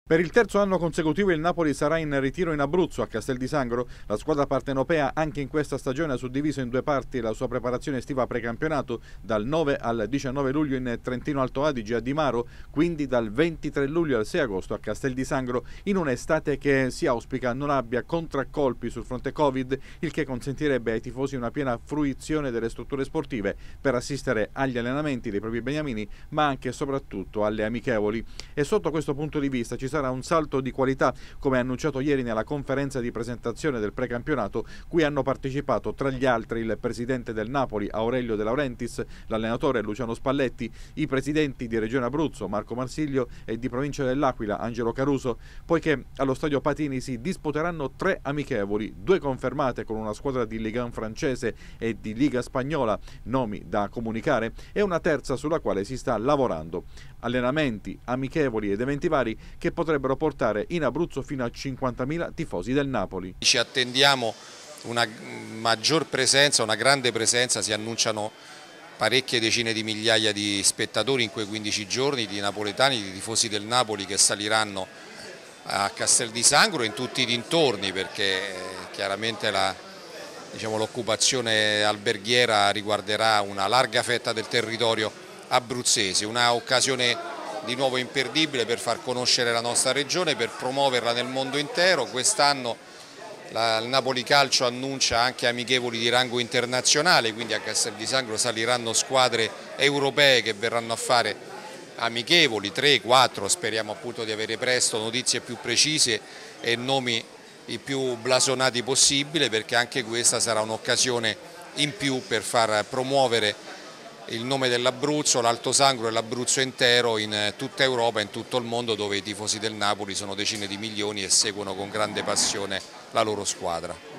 Per il terzo anno consecutivo il Napoli sarà in ritiro in Abruzzo, a Castel di Sangro. La squadra partenopea anche in questa stagione ha suddiviso in due parti la sua preparazione estiva precampionato, dal 9 al 19 luglio in Trentino Alto Adige a Di Maro, quindi dal 23 luglio al 6 agosto a Castel di Sangro, in un'estate che si auspica non abbia contraccolpi sul fronte Covid, il che consentirebbe ai tifosi una piena fruizione delle strutture sportive per assistere agli allenamenti dei propri beniamini, ma anche e soprattutto alle amichevoli. E sotto questo punto di vista ci sarà un salto di qualità, come annunciato ieri nella conferenza di presentazione del precampionato, cui hanno partecipato tra gli altri il presidente del Napoli Aurelio De Laurentiis, l'allenatore Luciano Spalletti, i presidenti di Regione Abruzzo Marco Marsiglio e di Provincia dell'Aquila Angelo Caruso, poiché allo stadio Patini si disputeranno 3 amichevoli, 2 confermate con una squadra di Ligue 1 francese e di Liga spagnola, nomi da comunicare, e una terza sulla quale si sta lavorando. Allenamenti, amichevoli ed eventi vari che potrebbero portare in Abruzzo fino a 50.000 tifosi del Napoli. Ci attendiamo una maggior presenza, una grande presenza, si annunciano parecchie decine di migliaia di spettatori in quei 15 giorni, di napoletani, di tifosi del Napoli che saliranno a Castel di Sangro e in tutti i dintorni, perché chiaramente l'occupazione alberghiera riguarderà una larga fetta del territorio abruzzese, una occasione di nuovo imperdibile per far conoscere la nostra regione, per promuoverla nel mondo intero. Quest'anno il Napoli Calcio annuncia anche amichevoli di rango internazionale, quindi a Castel di Sangro saliranno squadre europee che verranno a fare amichevoli, 3, 4, speriamo appunto di avere presto notizie più precise e nomi i più blasonati possibile, perché anche questa sarà un'occasione in più per far promuovere il nome dell'Abruzzo, l'Alto Sangro e l'Abruzzo intero in tutta Europa e in tutto il mondo, dove i tifosi del Napoli sono decine di milioni e seguono con grande passione la loro squadra.